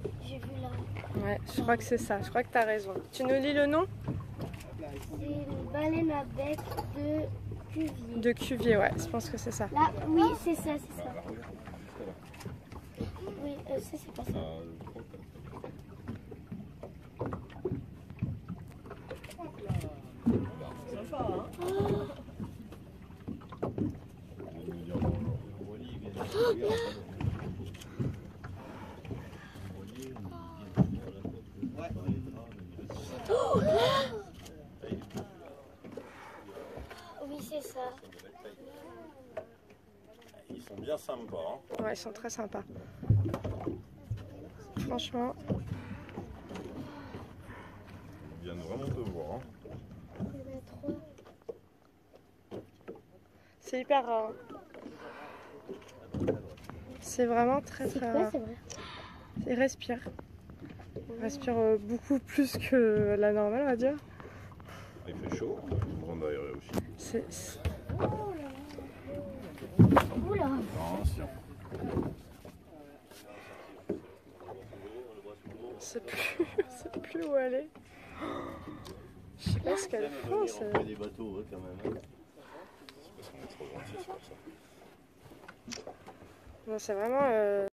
J'ai vu là. Ouais, je crois que c'est ça. Je crois que t'as raison. Tu nous lis le nom? C'est une baleine à bec de Cuvier. De Cuvier, ouais. Je pense que c'est ça. Là, oui, c'est ça, c'est ça. Oui, ça, c'est pas ça. Oui, c'est ça. Ils sont bien sympas. Hein. Ouais, ils sont très sympas. Franchement. Ils viennent vraiment te voir. Hein. Il y en a 3. C'est hyper rare. C'est vraiment très très rare. C'est vrai. Il respire. Il respire beaucoup plus que la normale, on va dire. Il fait chaud. Une grande aérée aussi. C'est... Oula. Attention. C'est plus où aller. Je sais pas ce qu'elle font. On fait des bateaux quand même. C'est parce qu'on est trop gentil, c'est pour ça. Non, c'est vraiment...